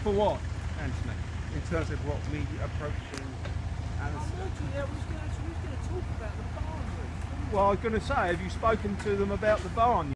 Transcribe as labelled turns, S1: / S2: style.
S1: For what, Anthony? In terms of what we approaching Alistair?
S2: We was going to talk about the barn roof.
S1: Well, I was going to say, have you spoken to them about the barn?